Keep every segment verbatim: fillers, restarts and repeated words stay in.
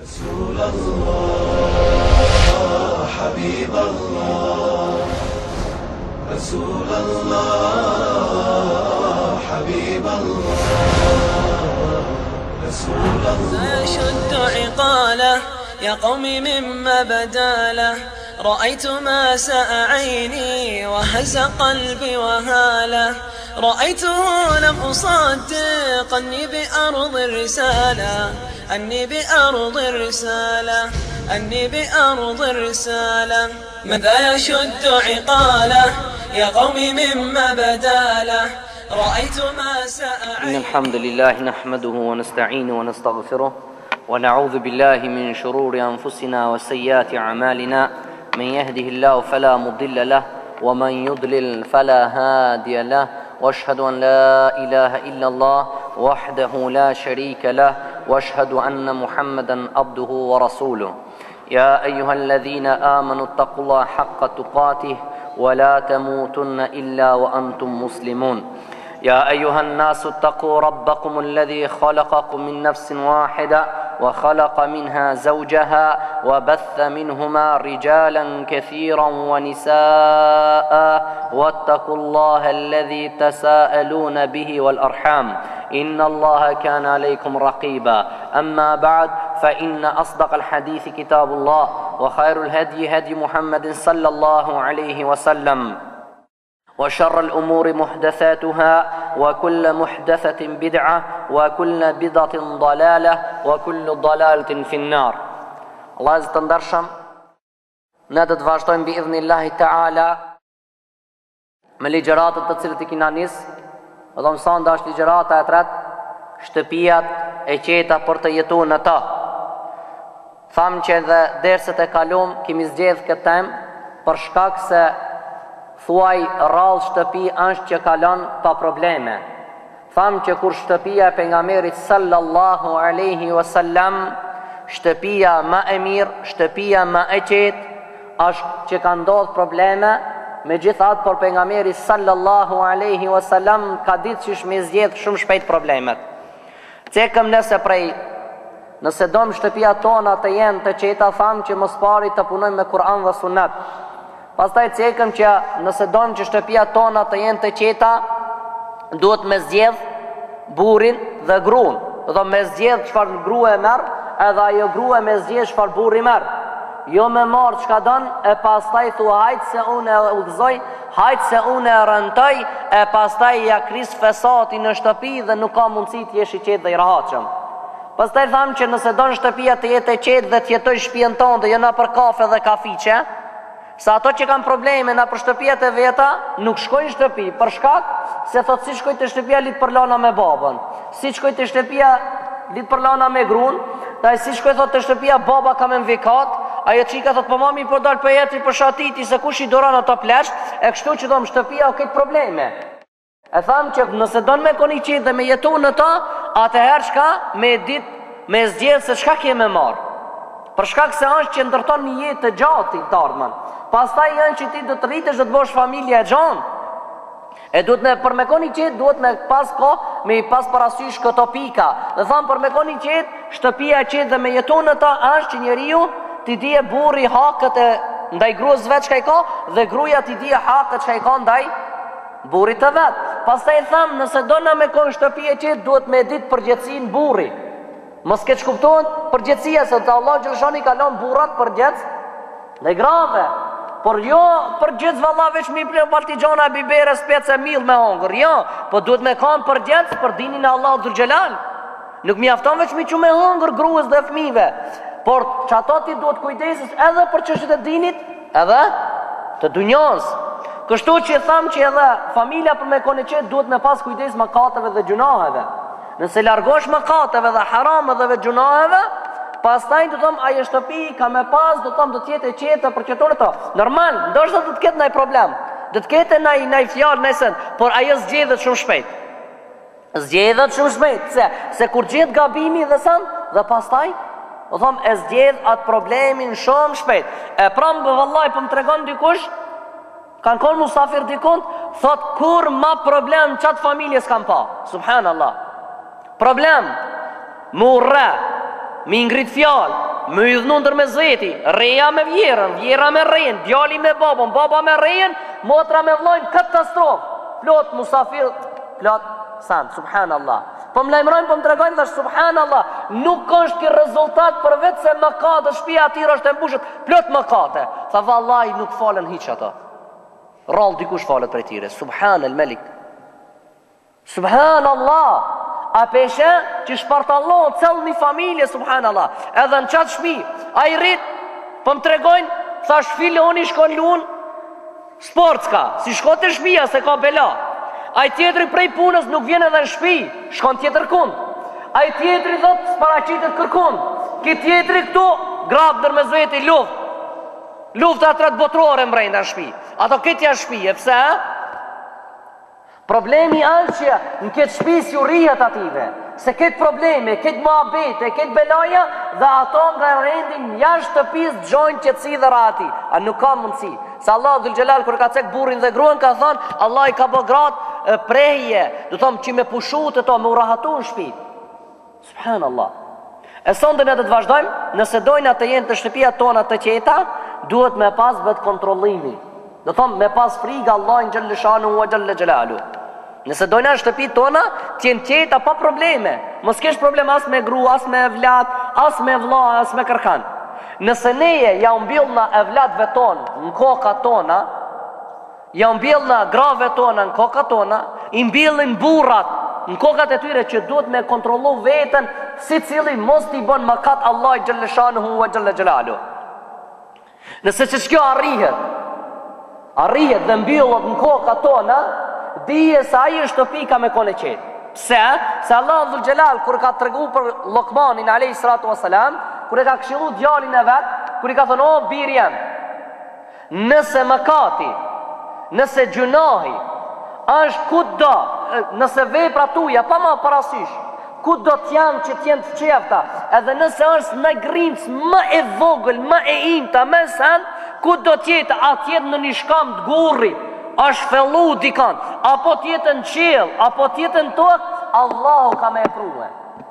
رسول الله حبيب الله رسول الله حبيب الله رسول الله سيشد عقاله يا قوم مما بدا له رأيت ما ساء عيني وهز قلبي وهاله رأيته لم أصدق أني بأرض الرسالة أني بأرض الرسالة أني بأرض الرسالة ماذا يشد عقاله يا قوم مما بدا له رأيت ما ساء عيني. إن الحمد لله نحمده ونستعينه ونستغفره ونعوذ بالله من شرور أنفسنا وسيئات أعمالنا من يهده الله فلا مضل له ومن يضلل فلا هادي له واشهد أن لا إله إلا الله وحده لا شريك له واشهد أن محمدا عبده ورسوله يا أيها الذين آمنوا اتقوا الله حق تقاته ولا تموتن إلا وأنتم مسلمون يا أيها الناس اتقوا ربكم الذي خلقكم من نفس واحدة وخلق منها زوجها وبث منهما رجالا كثيرا ونساء واتقوا الله الذي تساءلون به والأرحام إن الله كان عليكم رقيبا أما بعد فإن أصدق الحديث كتاب الله وخير الهدي هدي محمد صلى الله عليه وسلم وشر الأمور محدثاتها وكل محدثة بدعة وكل بدعة ضلالة وكل ضلالة في النار. الله عز تندرشم ندد vazhdojmë بإذن الله تعالى me ligjëratët të cilët I kina nis. Dhe mëson dash ligjërata e tretë, shtëpijat e qeta për të jetuar në ta. Tham që edhe derset e kalum kemi zgjedh këtë temë për shkak se thuaj rrallë shtëpi është që kalon pa probleme. Tham që kur shtëpia e pejgamberit sallallahu alaihi wasallam, shtëpia më e mirë, shtëpia më e qetë, është që ka ndodhur probleme, megjithatë por pejgamberi sallallahu alaihi wasallam ka ditë që shme zgjedh shumë shpejt problemet. Cekëm nëse prej nëse dom shtëpia tona të jenë të qeta, tham që mos pari të punojmë me Kur'an dhe Sunet. Pastaj cekëm që nëse dojmë që shtëpia tona të jenë të qeta, duhet me zgjedh burin dhe gruan. Dhe me zgjedh çfarë grua e merr, edhe ajo grua me zgjedh çfarë burri merr. Jo me marr çka don e pastaj thua hajt se unë e udhëzoj, hajt se unë e rëntoj, e pastaj ja kris fesati në shtëpi dhe nuk ka mundësi të jesh I qetë dhe I rahatshëm. Pastaj tham që nëse don shtëpia të jetë e qetë dhe të jetoj shtëpinë tonë dhe jo na për kafe dhe kafiçe, sa ato që kanë probleme na për shtëpijat e veta nuk shkojnë shtëpi për shkak se thot si shkoj të shtëpia lit për lana me babën, si shkoj të shtëpia lit për lana me gruan, taj si shkoj thot të shtëpia baba ka me mvikat, ajo qika thot po mami po dal për jetri për shatiti se kush I doran ato plesht, e kështu që dhom shtëpia o këtë probleme. E tham që nëse don me koni qitë dhe me jetu në ta, atëherë shka me dit me zgjedh se shka kje me marë, për shkak se është që ndërton një jetë të gjatë të ardhmen. Pastaj janë që ti do të rritesh dhe të bosh familje e gjanë. E duhet me për me koni qetë, duhet me pas ko, me I pas parasysh këto pika. Dhe thamë për me koni qetë, shtëpia e qetë dhe me jetu në ta është që njeriu ti dije burri hakët e ndaj gruas vetë çka I ka, dhe gruaja ti dije hakët çka I ka ndaj burrit të vetë. Pastaj thamë, nëse do na me koni shtëpi e qetë, duhet me ditë përgjithësinë burri. Mos keq kuptohet përgjithësia se të Allah xhaleshani ka lënë burrat përgjithë dhe grave. Por jo për gjithë valla veç mi për partigjana, bibere, spece, mill me hongër. Jo, po duhet me kanë për gjithë për dinin e Allah dhul gjelal. Nuk mi afton veç mi që me hongër gruës dhe fmive. Por që ato ti duhet kujdesis edhe për çështjet e dinit, edhe të dunjos. Kështu që thamë që edhe familja për me kone qetë duhet me pas kujdes mëkateve dhe gjunaheve. Nëse largosh mëkateve dhe harameve dhe gjunaheve, pastaj do thom ajo shtëpi ka me pas, do thom do të jetë e qetë për çeton ato. Normal, ndoshta do të ketë ndaj problem. Do të ketë ndaj ndaj fjalë nëse, por ajo zgjedhet shumë shpejt. Zgjedhet shumë shpejt, se se kur gjet gabimi dhe san, dhe pastaj do thom e zgjedh atë problemin shumë shpejt. E pram be vallahi po më tregon dikush, kanë qenë musafir dikont, thot kur ma problem çat familjes kanë pa. Subhanallah. Problem, murra, mi ngrit fjallë, më idhnu ndër me zveti, reja me vjerën, vjera me rejën, djali me babon, baba me rejën, motra me vllojnë, katastrofë. Plot musafir, plot sant, subhanallah. Po më lajmërojnë, po më tregojnë, thash subhanallah, nuk është ky rezultat për vetë se mëkate, shtëpia e tyre është e mbushur, plot mëkate. Tha vallahi nuk falen hiç ato. Rall dikush falet prej tyre. Subhanal Malik. Subhanallah. A peshe që shpartallon cëllë një familje, subhanallah. Edhe në qatë shpi, a i rrit, po më tregojnë, thash filoni shkon lunë, sport s'ka, si shko të shpia se ka bela. A i tjetëri prej punës nuk vjen edhe në shpi, shkon tjetër kund. A i tjetëri dhët s'paraqitet kërkund. Ki tjetëri këtu, grabë dër me zveti luft. Luft atrat botërore mbrejnë në shpi. Ato këtja shpi, e pse? Problemi është që në këtë shpi si u rihet ative. Se këtë probleme, këtë muhabete, këtë belaja, dhe ato nga rendin jashtë shtëpis gjojnë qetësi dhe rati. A nuk ka mundësi. Se Allah dhul Gjelal kër ka cek burin dhe gruan ka thonë, Allah i ka bë gratë prehje, do thomë që me pushu të to, me u rahatu në shpi. Subhanallah. E sonde ne dhe të vazhdojmë, nëse dojnë atë jenë të shtëpia tona të qeta, duhet me pas vetë kontrollimi. Do thomë me pas friga Allah në gjëllë shanu u gjëllë gjëllalu. Nëse dojnë atë shtëpi tona, tjenë qeta pa probleme. Mos kesh problem as me gru, as me vlat, as me vlla, as me kërkan. Nëse neje ja umbill na evlatve tonë në koka tona, ja umbill na grave tona në koka tona, i mbillin burrat në kokat e tyre që duhet me kontrollu veten, si cili mos t'i bon makat Allah i gjëllë shanuhu wa gjëllë gjëllalu. Nëse që shkjo arrihet, arrihet dhe mbillot në kokat tona, dije se aji shtëpi ka me kone qetë. Pse? Se Allah dhul Gjelal, kër ka të regu për Lokmanin alayhi salatu wassalam, kër e ka këshilu djalin e vetë, kër i ka thënë, o birë jem, nëse mëkati, nëse gjunahi, është ku do, nëse vepra tuja, pa ma parasysh, ku do t'janë që t'jenë të qefta, edhe nëse është në grimës më e vogël, më e imta, më sen, ku do t'jetë atjetë në një shkam të gurri, është fellu dikan, apo t'jetë në qilë, apo t'jetë në tokë, Allahu ka me e pruhe.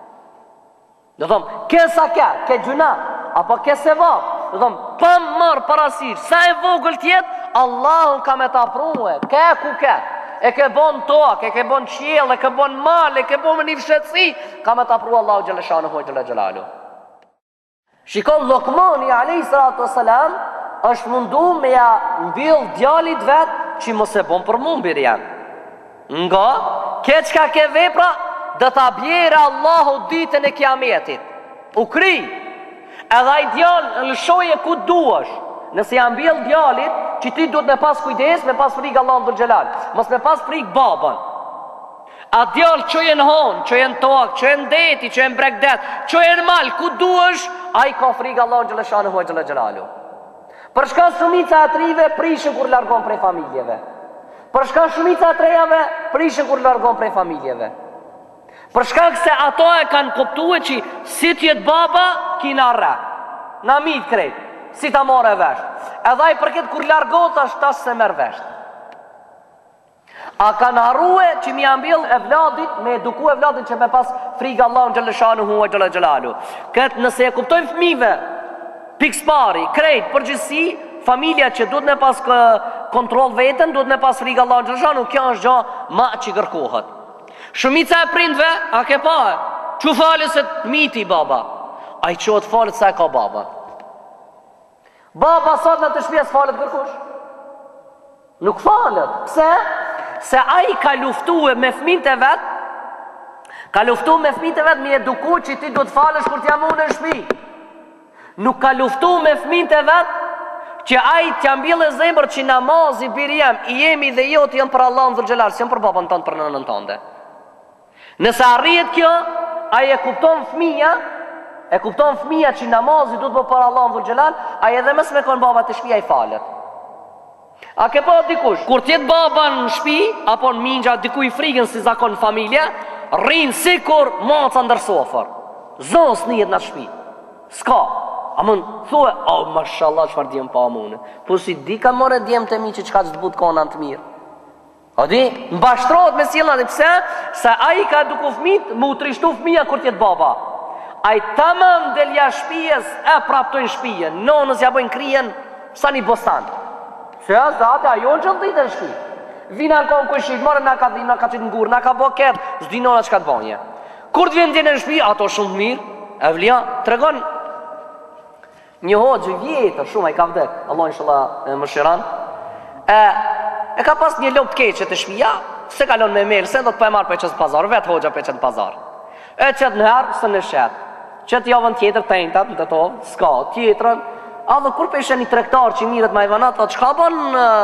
Do thomë, kesa ke, ke gjuna, apo ke se vab, do thomë, pa mërë parasysh, sa e vogël t'jetë, Allahu ka me ta pruhe, ke ku ke. E ke bon tokë, e ke bon qiell, e ke bon mal, e ke bon një fshetësi, ka me ta pru Allahu gjëllë shanuhu gjëllë gjëllalu. Shikon Lokmani alayhi salatu wassalam është mundu me ja mbill djalit vetë që mos e bon për mumbir janë. Nga, ke qka ke vepra, dhe ta bjere Allahu ditën e kiametit. U kri, edhe i djallë në lëshoje ku duash. Nëse janë mbill djalit, që ti duhet me pas kujdes, me pas frikë Allah dhul Gjelal, mos me pas frikë babën. A djallë që jenë honë, që jenë tokë, që jenë deti, që jenë bregdet, që jenë malë, ku duash, a i ka frikë Allah dhul Gjelal, dhul Gjelalu. Për shka shumica atrive prishën kur largon prej familjeve. Për shka shumica atrejave prishën kur largon prej familjeve. Për shka këse ato e kanë kuptue që si tjetë baba, kina rre. Na mit krejt, si ta more vesht. Edhe i përket kur largot është tas se merë vesht. A kanë harue që mi ambil e vladit, me eduku e vladit që me pas friga Allah në gjëllë shanu hua gjëllë gjëllalu. Këtë nëse e kuptojnë fmive, pikspari, krejt, përgjësi, familja që duhet me pas kontrol vetën, duhet me pas frikë Allah në gjërshanu, kjo është gjo ma që kërkohet. Shumica e prindve, a ke pa e, që falës e të miti baba, a i qëtë falët sa e ka baba. Baba sot në të shpjes falët kërkush? Nuk falët. Pse? Se a i ka luftu e me fmin të vetë, ka luftu me fmin të vetë, mi eduku që ti duhet falësh kur t'jam unë në shpi. Nuk ka luftu me fmin të vetë, që ai t'ja mbillë zemër që namazi birjem, i jemi dhe jo të jam për Allah në dhul Gjelal, si jam për babën tënë, për nënën tënde. Nëse arrijet kjo, ai e kupton fëmija, e kupton fëmija që namazi du të bë për Allah në dhul Gjelal, ai edhe mes me konë baba të shpia i falet. A ke po dikush, kur tjetë baba në shpi, apo në mingja dikuj frikën si zakon familje, rinë si kur maca ndër sofer. Zos njët në shpi. Ska. A mund thue, oh, mashallah, qëfar djemë pa mune. Po si di ka more djemë të mi që qka që të butë kona në të mirë. A di, më bashtrojët me sila dhe pse, se a i ka duku fmit, më u trishtu fmija kur tjetë baba. A i tamam delja shpijes e praptojnë shpijen, nonës ja bojnë krien sa një bostan. Se a zate, a jo në gjithë ditë në shpi. Vina në konë këshit, mërë nga ka dhinë, nga ka qitë në gurë, nga ka bo ketë, zdi nona që ka të banje. Kur të vjen të në shpi, ato shumë të mirë, e vlia, të regon një hoxë vjetër, shumë a i ka vdek, Allah inshallah më shiran, e, e ka pas një lopë të keqe të shpia, se kalon me melë, se do të për e marë për qësë pazar, vetë hoxha për qëtë pazar. E qëtë në herë, së në shetë. Qëtë javën tjetër të entat, në të tovë, s'ka, tjetërën, a dhe kur për ishe një trektar që i mirët ma i vanat, dhe që ka bën,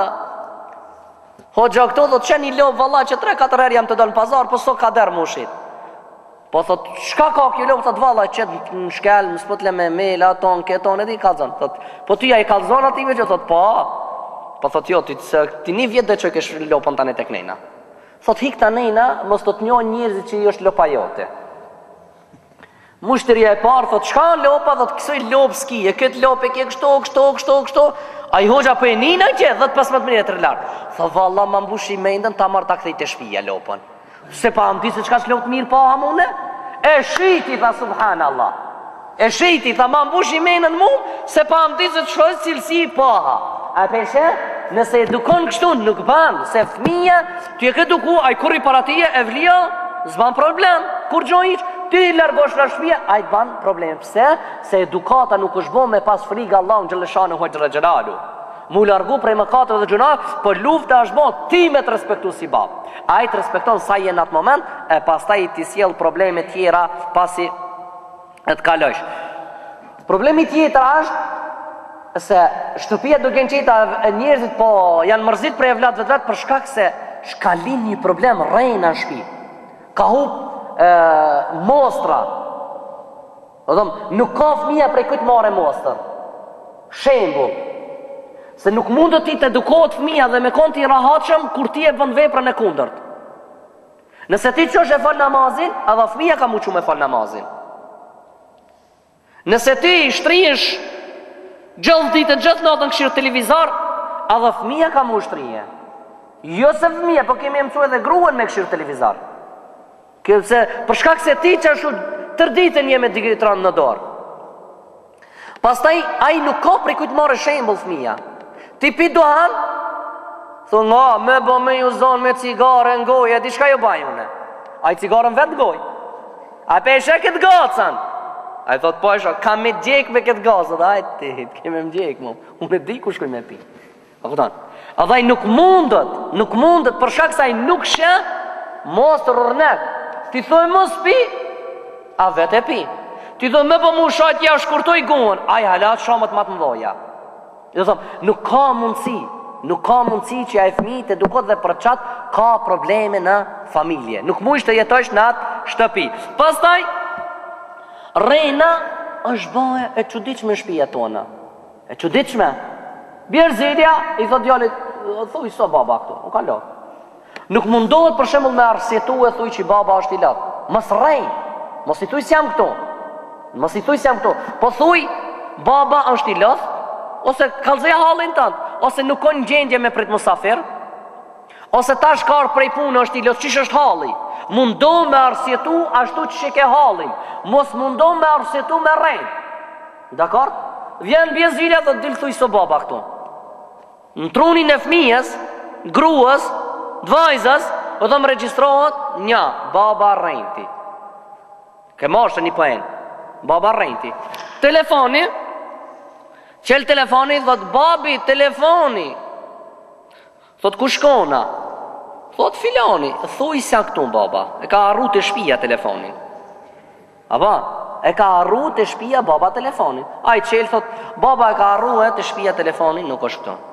hoxha këto, dhe të që një lopë, valla, që tre katër herë jam të do në pazar, po so ka derë mushit. Po thot, shka ka kjo lopë, thot, valla, qëtë në shkel, më s'potle me mele, aton, keton, edhe i kalzon. Thot, po ty ja i kalzon ati me që, thot, po, po thot, jo, ty, ti një vjetë dhe që kesh lopën tani tek nejna. Thot, hik ta nejna, mos të të njohë njerëzit që i është lopa jote. Mushtërja e parë, thot, shka në lopa, thot, kësoj lopë s'ki, e këtë lopë e kje kështo, kështo, kështo, kështo, a i hoxha për e nina që, dhe të pesëmbëdhjetë metër lartë. Thot, valla, ma mbush i mendën, ta marrë ta këthej të shpija lopën. Se pa më di se qka që lopë mirë pa hamune? E shiti, tha, subhanallah. E shiti, tha, ma mbush i mendën mu, se pa më di se që shojë cilësi i paha. A peshe, nëse edukon kështu, nuk banë, se fëmija, ty e këtë duku, a i kur i paratije, e vlia, zban problem, kur gjojnë ti largosh nga shtëpia, ai të ban problem. Pse? Se edukata nuk është bën me pas frikë Allahun xhaleshanu hojë xhelalu. Mu largu prej mëkateve dhe gjunave, po lufta është bën ti me të respektu si bab. Ai të respekton sa je në atë moment, e pastaj ti sjell probleme tjera pasi e të kalosh. Problemi tjetër është se shtëpia do gjen qita e njerëzit po janë mërzit prej evlat vetë vetë për shkak se shkalin një problem rejna në shtëpi. Ka hub e, mostra. Dhom, nuk ka fëmija prej këtë mare mostër. Shembull, se nuk mund të ti të edukohet fëmija dhe me kon t'i rahatshëm kur ti e bën veprën e kundërt. Nëse ti çosh e fal namazin, edhe fëmija ka muçu me fal namazin. Nëse ti shtrihesh gjithë ditën, gjithë natën këshir televizor, edhe fëmija ka mu shtrije. Jo se fëmija, po kemi mësuar edhe gruan me këshir televizor. Këse për shkak se ti që ashtu tër ditën je me digitron në dorë. Pastaj ai nuk ka prej kujt marrë shembull fëmia. Ti pi duhan, thon nga me bë me ju zon me cigare në gojë, di çka jo baj unë. Ai cigaren vet në gojë. A pesha këtë gocën. Ai thot po është, kam me djeg me këtë gazë, ai ti, kemë me djeg më. Unë di ku shkoj me pi. A kupton? A dhaj nuk mundet, nuk mundet për shkak se ai nuk shë mos të rrnek. Ti thoj mos pi, a vetë e pi. Ti thoj me po mu shajt ja shkurtoj guën, a i halat shamët matë mdoja. Dhe thom, nuk ka mundësi, nuk ka mundësi që a i fmi të dukot dhe për qatë ka probleme në familje. Nuk mu ishte të jetojsh në atë shtëpi. Pastaj, rejna është bëhe e qudiqme shpija tona. E qudiqme. Bjerë zidja, i thot djallit, thuj so baba këtu, u ka lot. Nuk mundohet për shembull me arsjetu e thuj që baba është i lot. Mos rrej, mos i thuj si jam këtu. Mos i thuj si jam këtu. Po thuj, baba është i lot, ose kallëzja hallin tënd, ose nuk ka një gjendje me prit musafir, ose tash ka prej punë është i lot, çish është halli. Mundo me arsjetu ashtu që ke hallin. Mos mundo me arsjetu me rrej. Dakor? Vjen bjezilja dhe dil thuj so baba këtu. Në trunin e fëmijës, gruas, dvajzës, o dhe më regjistrohet një, baba rrejnti. Ke moshtë një pëhen, baba rrejnti. Telefoni, qel telefoni, dhët babi, telefoni. Thot ku shkona? Thot filoni, thuj se këtu baba, e ka arru të shpia telefonin. Aba, e ka arru të shpia baba telefonin. A i qel thot, baba e ka arru e të shpia telefonin, nuk është këtu.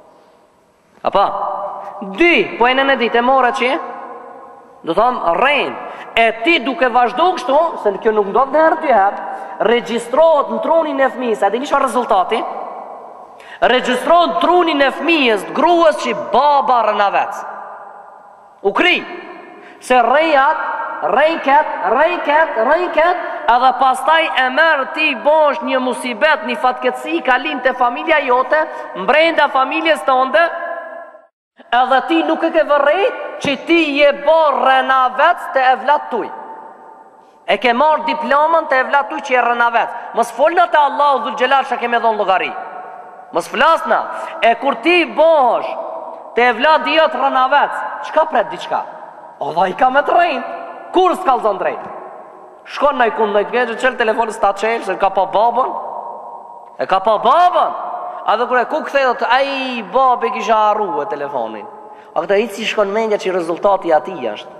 Apa? Dy, po e në në ditë e mora që do thamë rejnë. E ti duke vazhdo kështu, se në kjo nuk ndodhë në herë dy herë, regjistrohet në trunin e fëmijës. A di një shfarë rezultati? Regjistrohet në trunin e fëmijës të gruës që baba rënavec. U kri. Se rejat, rejket, rejket, rejket, edhe pastaj e merë ti bosh një musibet, një fatkeci, kalim të familja jote, mbrenda familjes të onde, edhe ti nuk e ke vërrej që ti je bo rëna vec të evlat tuj. E ke marrë diplomën të evlatu që e rëna vetë. Mos folna të Allahu dhul xhelal që keme dhonë llogari. Mos flasna. E kur ti bosh të evlat dhjot rëna vetë, qka pret diqka? O dha i ka me të rejnë. Kur s'ka lëzën drejtë? Shkon në i kundë në i të gjeqë, qëllë telefonës ta qelë, se ka pa babën. E ka pa babën. A dhe kure, ku këthej të aji babë e kisha arru e telefonin. A këta hitë si shkon mendja që i rezultati ati është.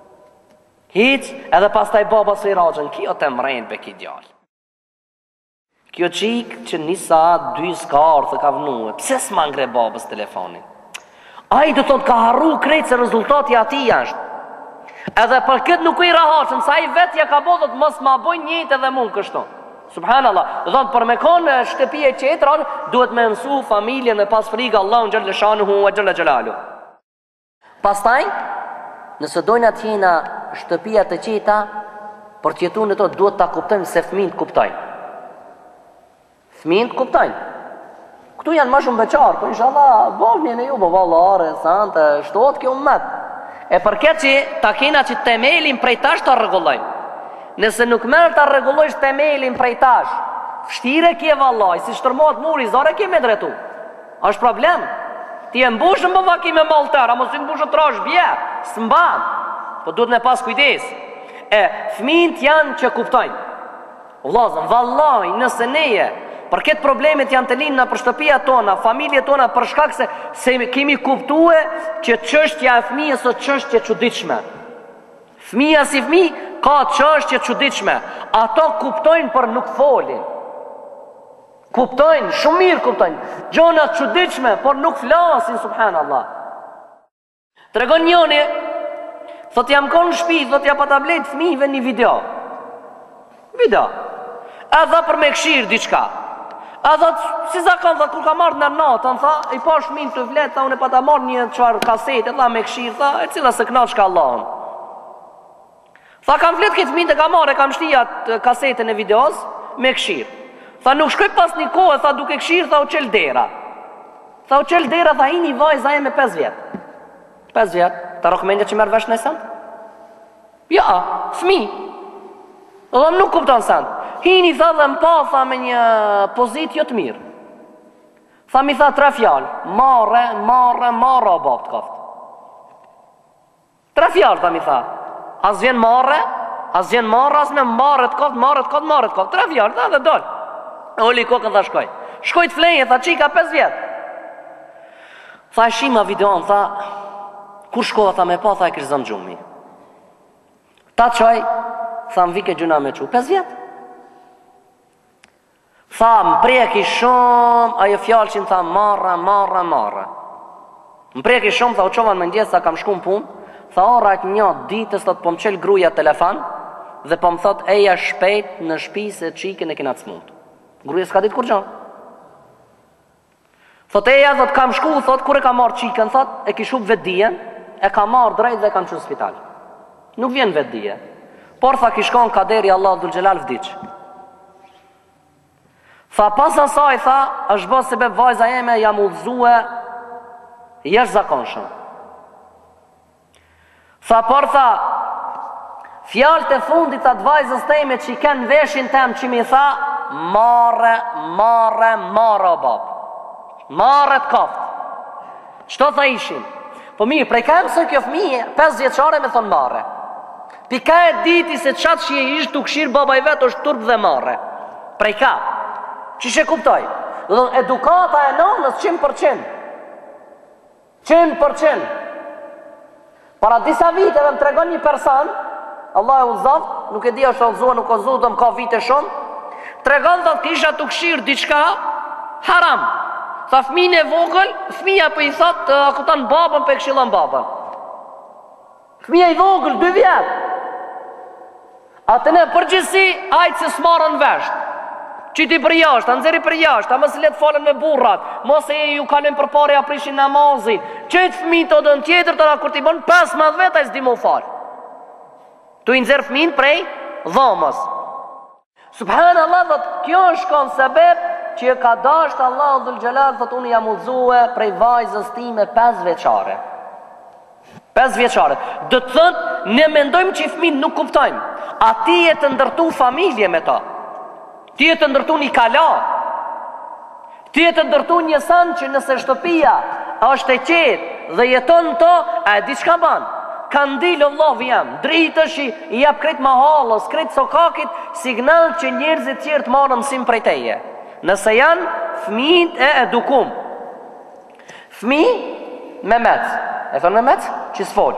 Hitë, edhe pas taj baba së i raqën, kjo të mrejnë be ki djallë. Kjo qikë që një saat, dy s'karë të ka vënue, pse s'ma ngre babës telefonin? A i do të të ka harru krejtë se rezultati ati është. Edhe për këtë nuk i rahaqën, sa i vetja ka bo dhe të mos ma boj njët edhe mund kështu. Subhanallah, dhe për me konë shtëpije qetëran, duhet me mësu familjen dhe pas frikë Allah në gjëllë shanuhu e gjëllë gjëllalu. Pastaj, nëse dojnë atjena shtëpia të qeta, për tjetu në to duhet ta kuptojnë se fëmijët kuptojnë. Fëmijët kuptojnë. Këtu janë ma shumë beqarë, po inshallah, bovni në ju, bo valare, sante, shtot kjo ummet. E përket që ta kena që temelin prej tash të rregullojnë. Nëse nuk merë të rregullojsh temelin prej tash, fështire kje vallaj, si shtërmot muri, zare kje me dretu. Ashtë problem. Ti e mbushën më vaki me malter, a mos i mbushën trash bje, s'mban. Po duhet me pas kujdes. E, fëmijët janë që kuptojnë. Vllazën, vallaj, nëse neje, për këtë problemet janë të linë në për shtëpia tona, familje tona, për shkak se, se kemi kuptue që çështja e fëmijës o çështje çuditshme. Fëmija si fëmi ka çështje çuditshme. Ato kuptojnë për nuk folin. Kuptojnë, shumë mirë kuptojnë. Gjonat çuditshme, por nuk flasin, subhanallah. Tregon njëri, thot jam konë në shtëpi, thot ja pa tablet fëmijëve një video. Video. Edhe për me këshirë diçka. Edhe si zakon, thot kur ka marrë në natën, tha, i pa shmin të vlet, tha unë e pa ta marrë një çfarë kasete, tha me këshirë, tha, e cila se kënaq ka Allahun. Tha kam flet këtë fëmijë, kam marrë, kam shtijat kasetën e videos me këshirë. Tha nuk shkoj pas një kohë, tha duke këshirë, tha u qel dera. Tha u qel dera, tha hini vajza e me pesë vjet. pesë vjet, ta rokmendja që merr vesh në send? Ja, fëmijë. Dhe nuk kupton send. Hini tha dhe më pa, tha me një pozit jo të mirë. Tha mi tha tre fjalë, marre, marre, marre o bab të kaftë. Tre fjalë, tha mi tha. As vjen marre, as vjen marre, as me marre të kaftë, marre të kaftë, marre të kaftë. Tre fjalë, tha dhe dollë. Oli kokën tha shkoj. Shkoj të flenje, tha qika pesë vjetë. Tha e shima videon, tha, kur shkova, tha me pa, tha e kështë zëmë gjumi. Ta qoj, tha më vike gjuna me qu, pesë vjetë. Tha më preki shumë, ajo fjallë që më tha marra, marra, marra. Më preki shumë, tha u qovan me ndjesë, tha kam shku në punë, tha orat një ditës, tha të po më qelë gruja telefon, dhe po më thot eja shpejt në shpi se qikën e kina të smutë. Gruja s'ka ditë kur gjanë. Thot eja, thot kam shku, thot kur e ka marrë qikën, thot e kishu vetë dijen, e ka marrë drejt dhe kam qënë spital. Nuk vjen vetë dije. Por tha kishkon kaderi Allah dhul xhelal vdiq. Tha pas asaj, tha, është bërë se be vajza jeme jam udhëzue jesh zakonshëm. Tha por tha, fjalët e fundit atë vajzës teme që i ken veshin tem që mi tha, marre, marre, marre o bab. Marre të kaftë. Qëto tha ishin? Po mirë, prej ka e mësën kjo fëmije, pesë vjeçare me thonë marre. Pika e diti se qatë që je ishtë të këshirë baba i vetë është turp dhe marre. Prej ka. Qishe kuptoj? Dhe dhe edukata e nonës qind për qind. qind për qind. Para disa viteve më tregon një person, Allah e uzat, nuk e di është alzua, nuk o zu, dhe më ka vite shumë, tregon dhe të kisha të këshirë diçka haram. Tha fëmijën e vogël, fëmija për i thot, uh, akutan babën për e këshilon babën. Fëmija i vogël, dy vjetë. Atë ne përgjithsi, ajtë se s'marën veshtë. Qiti për jashtë, anëzeri për jashtë, a mos letë falen me burrat, mos e ju kalin për pare a prishin namazin, qëtë fëmijë të dënë tjetër të da kur t'i bon, pas ma dhe veta i s'di mu falë. Tu i nëzirë fëmijën prej dhomës. Subhanallah, dhe kjo është konë sebeb që e ka dashtë Allah dhul xhelal, dhe unë jam udhëzue prej vajzës time pesë vjeçare. pesë vjeçare. Dë të thënë, ne mendojmë që i fëmijë nuk kuptojmë. a ti e të ndërtu familje me ta, ti e të ndërtu një kala, ti e të ndërtu një san që nëse shtëpia është e qetë dhe jeton të, a e di çka ban? Kandil Allah jam, dritësh i, i jap krejt mahalës, krejt sokakit, signal që njerëzit tjerë të marrën mësim prej teje. Nëse janë fëmijët e edukum. Fëmijë me mec, e thonë me mec, që s'fol.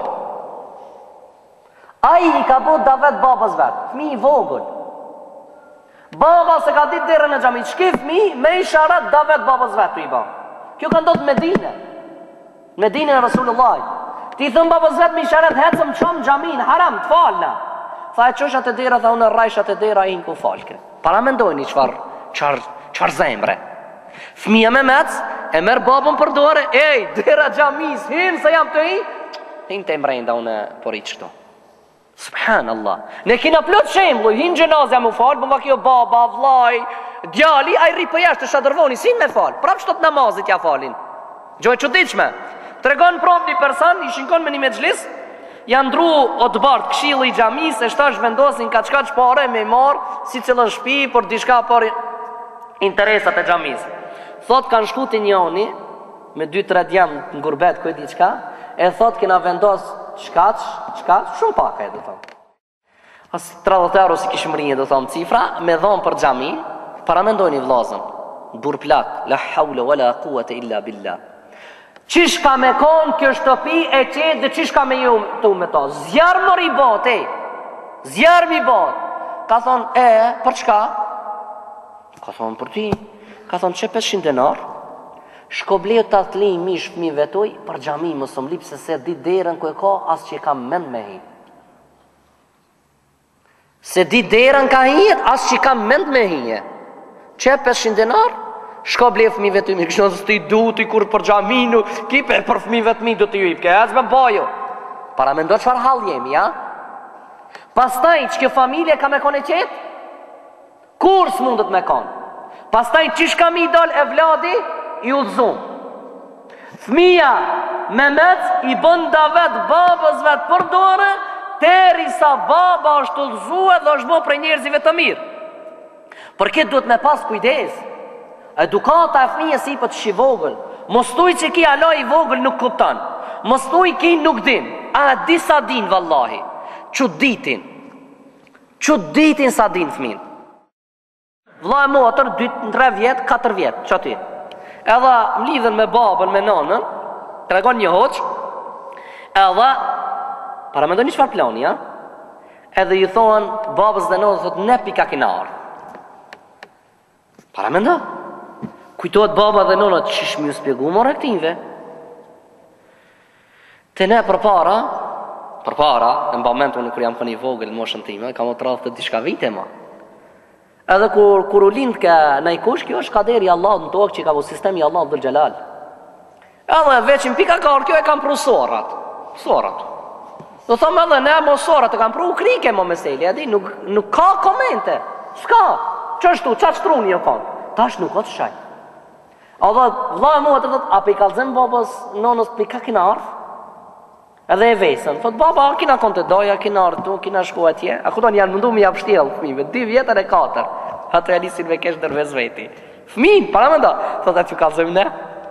Ai i ka bot davet babas vet, fëmijë i vogël. Baba se ka ditë derën e xhamit, shki fëmijë me isharat davet babas vet tu i bë. Kjo ka ndodhur në Medinë. Në Medinë e Rasulullah. Ti thon babas vet me isharat hecëm çom xhamin, haram të falna. Tha e çosha te dera, tha unë rrajsha te dera in ku falke. Para mendojni çfarë çfarë çfarë zemre. Fëmia me mec e merr babën për dorë, ej, dera xhamis, hin se jam të i. Hin te mrenda unë por i çto. Subhanallah. Ne kena plot shembull, hin xhenazja më fal, po kjo baba, vllai, djali ai rri për jashtë shadërvoni, si me fal. Prap shtot namazit ja falin. Gjë e çuditshme. Tregon prom një person, i shinkon me një mexhlis, janë ndru o të bartë këshilli i xhamis, e shtash vendosin ka çka çpare me marr, si cilën shtëpi për diçka për interesat e xhamis. Thot kanë shku te njëri me dy tre djem në gurbet ku e di çka, e thot kena vendos çkaç, çkaç, shumë pak e do thon. As tradhtë euro si kishim rinje do thon cifra, me dhon për xhami, para mendojni vllazën, dur plak, la hawla wala quwata illa billah. Qish ka me kon kjo shtëpi e qetë dhe qish ka me ju tu me ta? Zjarë mër i bot, e zjarë mi bot. Ka thonë, e, për çka? Ka thonë, për ti. Ka thonë, që pesëqind denar? Shko bleu të atli i mish fëmijëve tuaj për xhami, mos u mlip se se di derën ku e ka as që kam mend me hi. Se di derën ka hijet as që kam mend me hije. Që pesëqind denar? Shko ble fëmijëve të mi, kështë nësë ti du t'i kur për xhaminu, kipe për fëmijëve të mi du t'i ju i pke, e zme bajo. Para me ndo qëfar hal jemi, ja? Pastaj që kjo familje ka me kone qetë? Kur së mundet me konë? Pastaj qish ka mi dal e vladi, i udhëzum. Fëmija me mec i bën davet babës vet për dore, teri sa baba është udhëzue dhe është bo për njerëzive të mirë. Për këtë duhet me pas kujdes. Edukata e fëmijës i për të shi vogël. Mos thuj që ki ala i vogël nuk kupton. Mos thuj ki nuk din. A disa din vallahi. Që ditin. Që ditin sa din fëmin. Vlla e motër dy tre vjet, katër vjet, çati. Edhe mlidhen me babën, me nanën, tregon një hoç. Edhe para mendoni çfarë plani, ja? Edhe i thon babës dhe nanës, thotë ne pika kinar. Para mendo? Kujtohet baba dhe nona, qish mi u spjegu më rektinve. Te ne për para, për para, në momentin kër jam këni vogël në moshën time, kam o të radhë të dishka vite ma. Edhe kur, kur u lind ka në i kush, kjo është kaderi Allah në tokë që ka bu sistemi Allah dhul gjelal. Edhe veqin pika karë, kjo e kam pru sorat. Sorat. Do thëmë edhe ne mo sorat, e kam pru u krike mo meseli, edhi, nuk, nuk ka komente. S'ka, qështu, qa qëtru një kanë. Tash nuk ka të shaj. A dhe vla e mua të dhët, a pe i kalzem babas nonës pe i ka kina ardh? Edhe e vesën, thot baba, kina kon të doja, kina ardh tu, kina shku atje. A kuton janë mundu mi apshtjel fëmive, dy vjetër e katër. Ato e alisin me kesh dërvez veti. Fëmin, para me do, thot atë ju kalzem ne?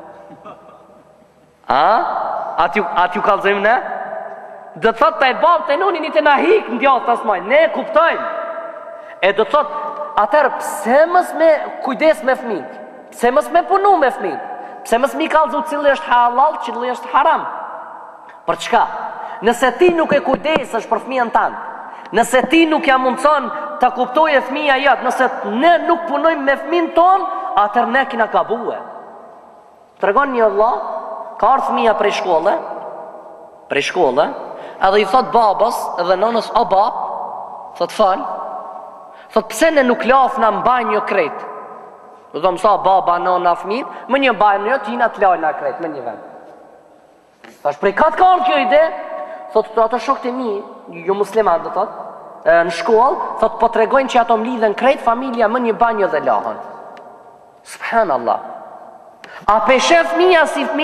A? Atë ju kalzem ne? Dhe thot të e babë të noni një të na hik në djatë të asmaj, ne kuptojnë. E dhe thot, atër pse mës me kujdes me fëmin? Pse mës me punu me fëmin? Pse mës mi kalzu cilë është halal, cilë është haram? Për çka? Nëse ti nuk e kujdesesh për fëmijën tanë, nëse ti nuk ja mundson të kuptoj e fëmija jëtë, nëse ne nuk punojmë me fëmin tonë, atër ne kina gabue. Tregon një Allah, ka arë fëmija prej shkolle, prej shkolle, edhe i thot babas edhe nonës o bab, thot fal, thot pse ne nuk lafna në banjo kretë? Do të mësa baba, nona, fëmijë, më një banjo, tina të lajna kretë, më një vend. Thash prej katë ka orë kjo ide, thot të ato shokët e mi, ju musliman do thot, në shkollë, thot po të regojnë që ato mlidhen krejt familja më një banjo dhe lahën. Subhanallah. A peshe fëmija si fëmi?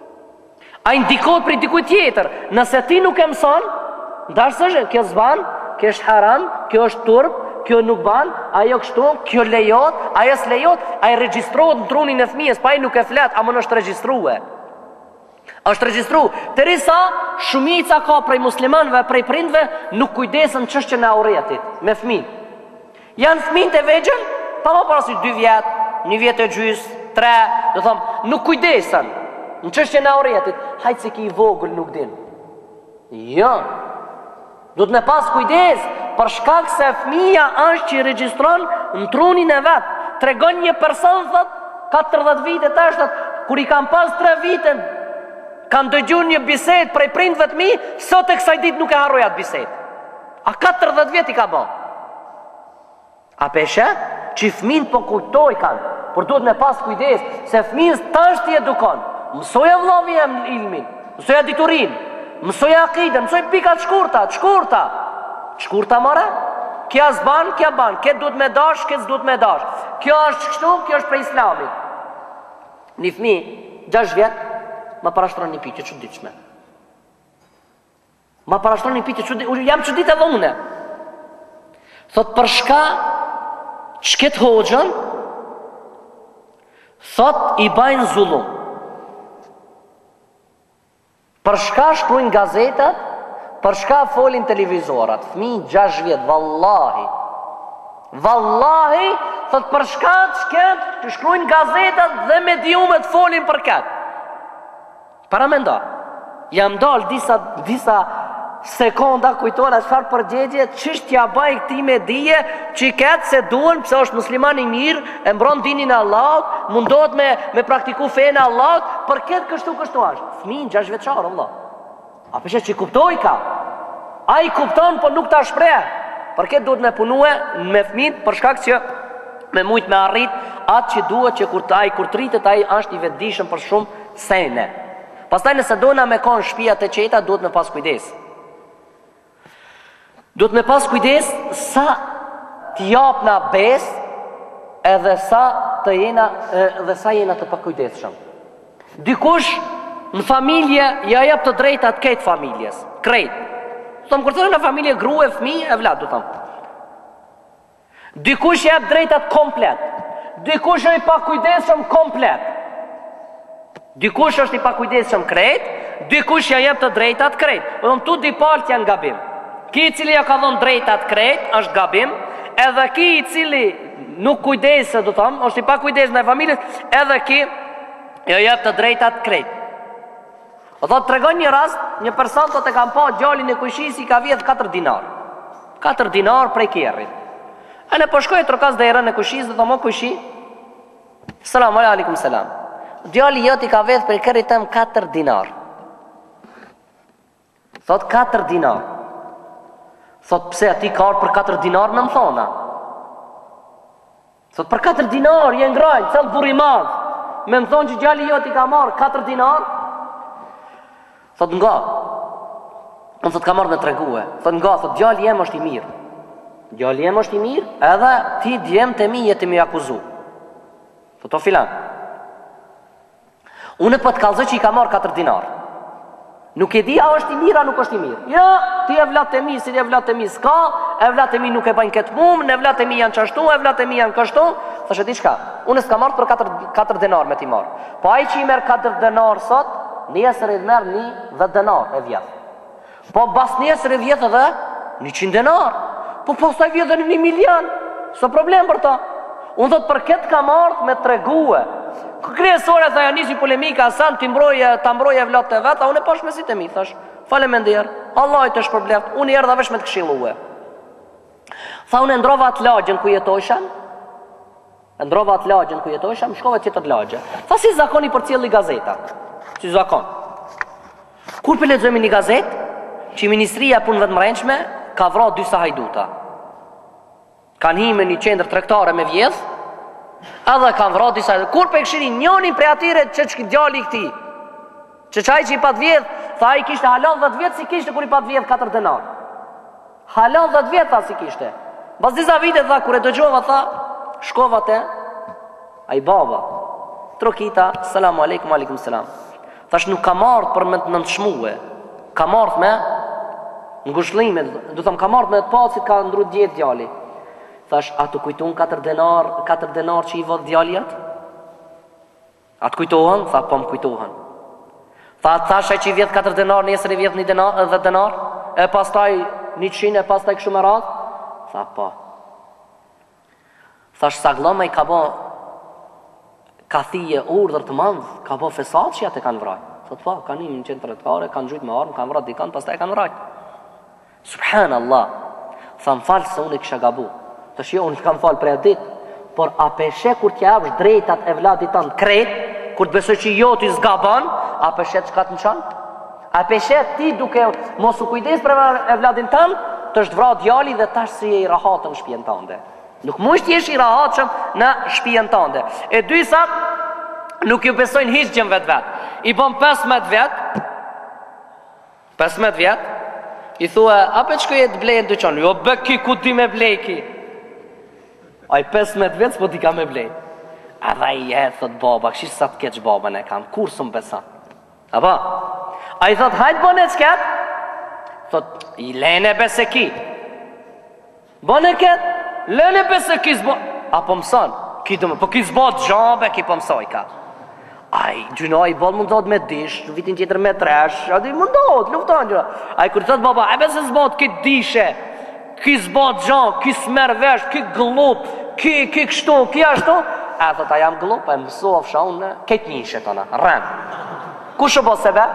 A indikot për i dikuj tjetër? Nëse ti nuk e mëson, ndashtë është, kjo zban, kjo është haram, kjo është turp, kjo nuk ban, ajo kështu, kjo lejot, ajo s'lejot, ajo regjistrohet në trunin e fëmijës, pa ai nuk e flet, ama në është regjistruar. Është regjistruar. Derisa shumica ka prej muslimanëve, prej prindve, nuk kujdesen çështjen e auretit me fëmijë. Janë fëmijët e vegjël, pa më parasysh dy vjet, një vjet e gjys, tre, do thon, nuk kujdesen në çështjen e auretit. Hajt se ki i vogël nuk din. Jo. Do të me pas kujdes, për shkak se fëmia është që i regjistron në trunin e vet. Tregon një person thot katërdhjetë vite tash, kur i kanë pas tre vite, kanë dëgjuar një bisedë prej prindve të mi, sot e kësaj ditë nuk e harroj atë bisedë. A katërdhjetë vjet i ka bë. A peshe që fëmin po kujtoj kanë, por duhet me pas kujdes, se fëmijës tash t'i edukon. Mësoja vllavi e ilmin, mësoja diturin, mësoja akiden, mësoj pikat shkurta, shkurta. Shkurta more? Kja s'ban, kja ban, këtë duhet me dash, këtë s'duhet me dash. Kjo është kështu, kjo është prej islamit. Një fëmi, gjashtë vjet, ma parashtron një pyetje çuditshme. Ma parashtron një pyetje çuditshme, jam çudit edhe unë. Thot për shka çket hoxhën, thot i bajnë zullum. Për shka shkruajnë gazetat, për shka folin televizorat. Fëmijë gjashtë vjet, vallahi. Vallahi, thot për shka çket të shkruajnë gazetat dhe mediumet folin për këtë. Para me nda, jam dal disa, disa sekonda kujtona çfarë përgjigje, ç'ështja baj këtij me dije, që ketë se duhen, pse është musliman i mirë, e mbron dinin e Allahut, mundohet me, me praktiku fenë e Allahut, për këtë kështu kështu është. Fëmijë gjashtë vjeçar, valla. A peshe që i kuptoj ka? A i kupton, po nuk ta shpreh. Për këtë duhet me punue me fëmijët, për shkak që me mujt me arrit atë që duhet, që kur ai kur tritet ai është i vetëdijshëm për shumë sene. Pastaj nëse dona me kon shtëpia të qeta, duhet me pas kujdes. Duhet me pas kujdes sa t'i japna bes, edhe sa të jena edhe sa jena të pakujdesshëm. Dikush në familje ja jep të drejtat këtë familjes, krejt. Thom kur thonë në familje grua, fëmijë, e vlat, do thon. Dikush jep drejtat komplet. Dikush është i pakujdesshëm komplet. Dikush është i pakujdesshëm krejt, dikush ja jep të drejtat krejt. Do thon tu di palët janë gabim. Ki i cili ja ka dhënë drejtat krejt është gabim, edhe ki i cili nuk kujdeset, do thon, është i pakujdesshëm në familjes, edhe ki ja jep të drejtat krejt. O thot, tregon një rast, një person të të kam pa gjallin e kushis i ka vjedh katër dinar. katër dinar prej kjerrit. E në përshkoj e trokas dhe erën e kushis dhe të mo kushi. Salam, alaikum salam. Djalli jot i ka vjedh prej kjerrit tem katër dinar. Thot, katër dinar. Thot, pse ati ka arë për katër dinar me më thona? Thot, për katër dinar, jenë ngrajnë, cëllë buri madhë. Me më thonë që djalli jot i ka marë katër dinar. Thot nga, unë thot ka marrë me tregue. Thot nga, thot djalli jem është i mirë. Djalli jem është i mirë, edhe ti djem të mi jeti me akuzu. Thot o filan, unë po të kallëzoj që i ka marrë katër dinar. Nuk e di a është i mirë a nuk është i mirë. Ja, ti e vlat të mi, si ti e vlat të mi s'ka, e vlat të mi nuk e bajnë këtë mumë, e vlat të mi janë qashtu, e vlat të mi janë kështu. Thashe di shka, unë s'ka marrë për katër dinar me ti marrë. Po ai që i merr katër dinar sot, nesër i merr një dhe denar e vjetë. Po bas nesër e vjetë edhe një qind denar. Po pastaj vjetë edhe një milion. S'o problem për ta. Unë thot për këtë ka marrë me tregue. Kryesore tha janë nisi polemika, san ti mbroje, ta mbroje vllatë të vet, a unë pash me si të mi thash. Faleminderit. Allah i të shpërblet. Unë i erdha vesh me të këshillue. Tha unë ndrova atë lagjën ku jetojsha. Ndrova atë lagjën ku jetojsha, më shkova tjetër lagje. Tha si zakoni për cilli gazetat. Si zakon. Kur për lexojmë një gazet që Ministria e Punëve të Mbrëmshme ka vrarë dy hajduta. Kanë hime një qendër tregtare me vjedh, edhe kanë vrarë disa. Kur për këshirin njënin prej atyre që që djali i këtij, që çaj që i pat vjedh, tha ai kishte halal dhjetë vjet si kishte kur i pat vjedh katër denar. Halal dhjetë vjet tha si kishte. Pas disa vite tha kur e dëgjova tha, shkova te ai baba. Trokita, selam aleikum, aleikum selam. Thash nuk ka marrë për me të nënshmue, ka marrë me Ngushëllime, do thëmë ka marrë me të pasit, ka ndru djetë djali. Thash, a të kujton katër denar, katër denar që i vot djali atë? A të kujtohen? Tha, po më kujtohen. Tha, thash e që i vjet katër denar, nesër i vjet një denar, dhe denar, e pas taj një qinë, e pas taj kështu me radhë? Tha, po. Thash, sa gloma i ka bo, ka thije urdhër të mandh, ka bo fesat që ja të kanë vraj. Thot, po, ka një në qenë të retkare, kanë gjujt me armë, kanë vrat dikan, pas taj kanë vraj. Subhanallah. Tha, më falë se unë i kësha gabu. Të shio, unë i kam falë prej dit, por a peshe kur t'ja avsh drejtat e vladit tanë kret, kur të besoj që jo t'i zgaban, a peshe që ka të në qanë? A peshe ti duke mos u kujdes për e vladin tanë, të është vra djali dhe tash si e i rahatën në shpijen tande. Nuk musht jesh i rahatëshëm në shpijen tande. E dysa, nuk ju besojnë hiç gjën vetë vetë. I bom pesëmbëdhjetë vetë, pesëmbëdhjetë vetë, i thua, a për që këje të blejnë të qanë? Jo, bë ki ku di me blej ki. A i pesëmbëdhjetë vetë, s'po di ka me blej. A dha i e, thot baba, këshish sa të keq babën e kam, kur së më besan? A ba? A i thot, hajtë bën e qëket? Thot, i lene bese ki. Bën e ket? Lene bese ki zbo. A po mëson? Ki dëmë, po ki zbo të gjabe, ki po mësoj ka. Aj, gjuna, i bol mundot me dish, vitin tjetër me tresh, a di mundot, lufton gjuna. Aj, kur thot baba, e bese zbot, ki dishe, ki zbot gjan, ki smer vesh, ki glup, ki, ki kështu, ki ashtu. E thot, a jam glup, e mësov shau në ketë njëshe tona, rren. Ku shë bo sebe?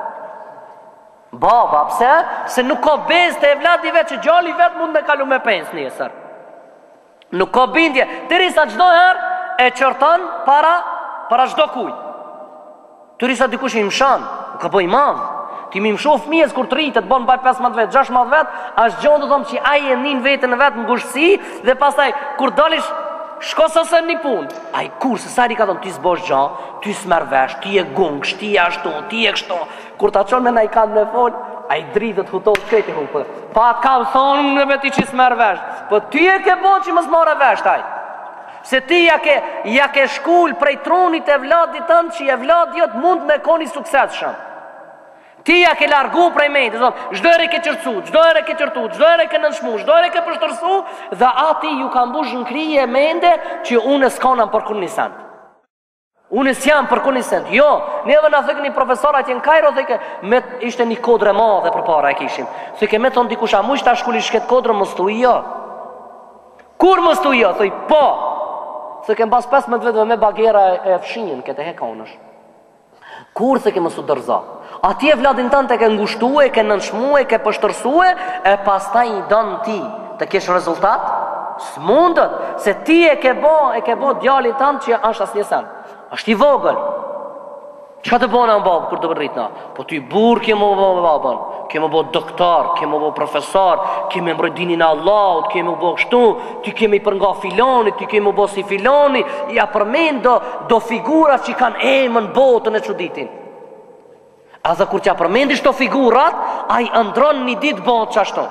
Baba, pse? Se nuk ka bez të evladi vetë, që gjalli vetë mund me kalu me pens njësër. Nuk ka bindje, të risa gjdo herë e qërtan para, para gjdo kuj. Të risa dikush i mshan, nuk ka bëj madhë. Ti mi mshof fëmijës kur të rritet, bon baj pesëmbëdhjetë vetë, gjashtëmbëdhjetë vetë, ashtë gjonë të thomë që aje nin vetën e vetë në ngushtësi, dhe pastaj kur dalish shko sësën një punë. Aj kur, se sa i ka thonë, ti s'bosh gjanë, ti s'mer vesh, ti e gungsh, ti e ashtu, ti e kështu. Kur ta qonë me na i kanë me folë, a i dridhët hutohë shkreti hupë. Pa të kam thonë në me ti që s'mer vesh, po ti e ke bo që më s'mare vesh, taj. Se ti ja ke, ja ke shkull prej trunit e vladit tënë që e vladit mund me koni sukses shumë. Ti ja ke largu prej mejtë, çdo herë ke qërcu, çdo herë ke qërtu, çdo herë ke nënshmu, çdo herë ke pështërsu, dhe ati ju ka mbush në krije mende që unë s'kanam për kur një sent. Unë s'jam për kur një sent. Jo, neve na thëkë një profesor atje në Kajro, thëke, me ishte një kodre madhe për para e kishim. Thëke me thonë dikush, a mu ishta shkulli shket kodre, më stu i jo. Kur më stu i jo? Thëj, po. Thëke mbas pesëmbëdhjetë vetëve me bagera e fshinjën, këtë heka unësh. Kur thëke më stu dërza? A ti e vladin tanë të ke ngushtue, ke nënshmue, ke pështërsue, e pas ta i donë ti të kesh rezultat? Së mundët, se ti e ke bo, e ke bo djalin tanë që është asë një sen. Ashtë i vogël. Qa të bona në babë, kur të përrit na? Po ty burë ke më bo babën, ke më bo doktor, ke më bo profesor, ke më mbrojt dinin Allahut, ke më bo kështu, ty ke më i për nga filoni, ty ke më bo si filoni, ja përmen do, do figura që kanë emën botën e quditin. A dhe kur t'ja përmendish të figurat, a i ndron një ditë botë që ashtu.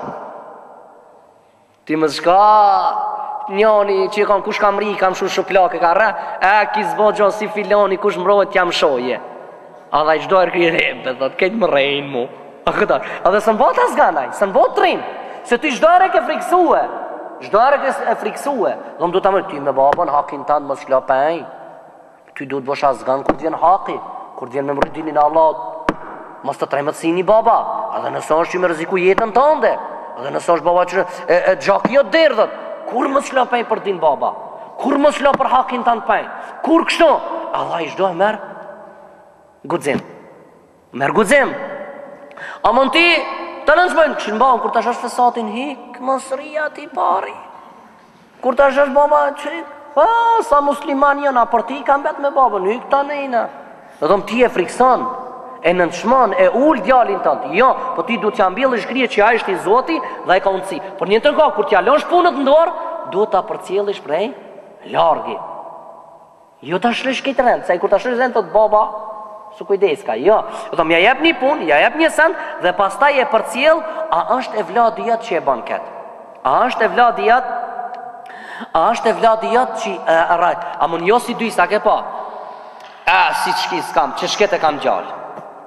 Ti më shka, njani që i kam kush kam ri, kam shu shuplake, ka re, e ki zbo gjo si filoni, kush mbrojt t'jam shoje. A dhe i gjdo e rkri rebe, dhe t'kejt më rejnë mu. A këtar, a dhe së në botë asganaj, së në botë të rinë, se ti gjdo e ke friksue, gjdo e ke friksue. Dhe më du të mërë, ty me babën, hakin tanë më shklopej, ty du të bosh asgan, kur t'vjen haki, kur t'vjen me mbrojt dinin Allah. Mos të tremët si një baba, a dhe nësë është që me rëziku jetën të ande, a dhe nësë është baba që e, e gjaki jo derdhët, kur më s'la pej për din baba, kur më s'la për hakin të në pej, kur kështu, Allah i shdo e merë gudzim, merë gudzim, a mund ti të nënshmojnë, këshin baba, kur të është fesatin hik, më sëria ti pari, kur të është baba që, a, sa musliman jëna, për ti kam bet me babën, hik të nejna, dhe dhëm ti e frikson, e në nëshman, e ullë djalin tënë. Jo, po ti du t'ja mbjellë shkrije që a ishte i Zoti dhe e ka unësi. Por një të nka, kur t'ja lësh punët në dorë, du t'a përcjellish prej largi. Jo t'a shlesh këtë rend, se i kur t'a shlesh rend të të baba, su kujdeska, jo. Dhe më ja jep një punë, ja jep një send, dhe pas ta je përcjell, a është e vladi jatë që e ban këtë? A është e vladi jatë? A është e vladi jatë që e rajtë? A më njo si dy, sa ke pa? A, si qki s'kam, që shkete kam gjallë.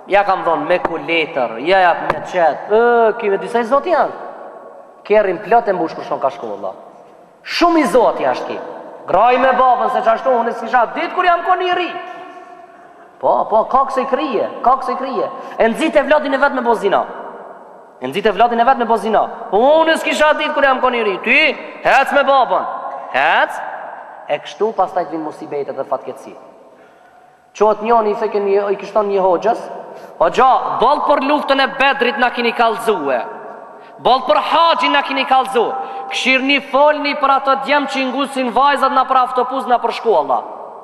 Ja kam thonë me kuletër, ja ja me qetë, e, kime disa i zotë janë. Kerin plot e mbush kur shkon ka shkolla. Shumë i zotë jashtë ki. Graj me babën se qashtu unë s'kisha ditë kur jam koni i ri. Po, po, ka këse i krije, ka këse i krije. E nëzit e vladin e vetë me bozina. E nëzit e vladin e vetë me bozina. Po unë s'kisha ditë kur jam koni i ri. Ty, hec me babën. Hec, e kështu pas taj të vinë musibetet dhe fatkeci. Qohet njoni i theke një, i kështon një hoxës, o gja, bolë për luftën e Bedrit na kini kalzue. Bolë për haqin na kini kalzue. Këshirni folni për ato djemë që ngusin vajzat na për autobus na për shkolla.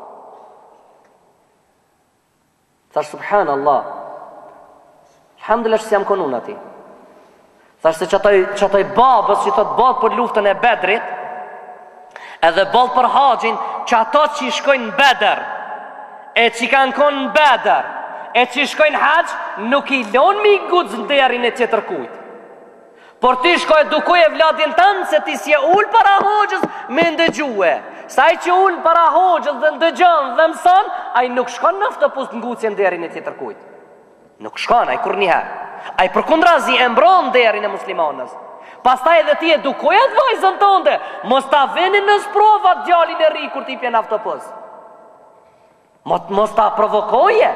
Thash subhanallah. Alhamdulillah që si jam konun ati. Thash se qëtoj babës që thot bolë për luftën e Bedrit, edhe bolë për haqin që ato që i shkojnë në Bedr, e që i kanë konë në Bedr, e që i shkojnë haq, nuk i lonë mi gudzë në derin e tjetër kujtë. Por ti shkoj dukuj e vladin tanë se ti si e ullë para hoxës me ndëgjue. Saj që ullë para hoxës dhe ndëgjën dhe mësan, a i nuk shkon në autobus në gucje në derin e tjetër kujt. Nuk shkon, a i kur njëherë. A i për kundrazi e mbron derin e muslimanës. Pastaj edhe ti e dukuj e të vajzën tënde, mos ta venin në sprovat djalin e ri kur ti pjen autobus. Mos ta provokoje.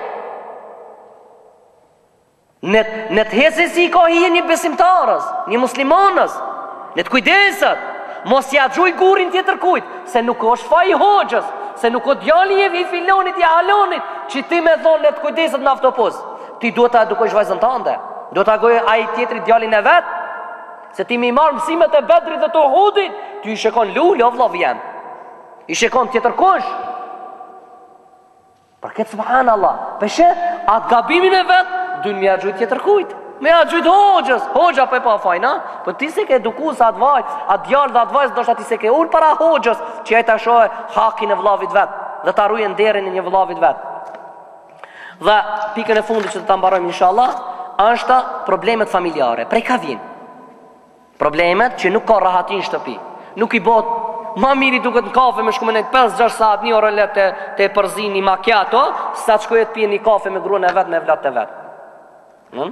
Në të hesi si i ka hije një besimtarës, një muslimanës, në të kujdeset, mos ja gjuj gurin tjetër kujt, se nuk është faj hoxës, se nuk o djali e i filonit, i halonit, që ti me thonë në të kujdeset në autobus. Ti duhet të edukojsh vajzën tënde, duhet të agoj a i tjetëri djalin e vetë, se ti mi marë mësimet e Bedrit dhe të Uhudit, ti i shekon lulli, o vlov jem, i shekon tjetër kush. Për këtë subhanallah, peshe, atë gabimin e vetë, dun me a gjujt tjetër kujt, me a gjujt hoxës, hoxha për e pa fajna, për ti se ke eduku sa atë vajt, atë djarë dhe atë vajt, do shta ti se ke ullë para hoxës, që e të shohe hakin e vlavit vetë, dhe të arruje në derin e një vlavit vetë. Dhe pikën e fundit që të të mbarojmë inshallah, është problemet familjare, prej ka vinë. Problemet që nuk ka rahatin shtëpi, nuk i botë, ma miri duket në kafe me shkume në pesë gjashtë saat, një orë let të, të përzin një macchiato, sa që shkujet pije një kafe me gruën e vetë, me vlat të vetë. Hmm?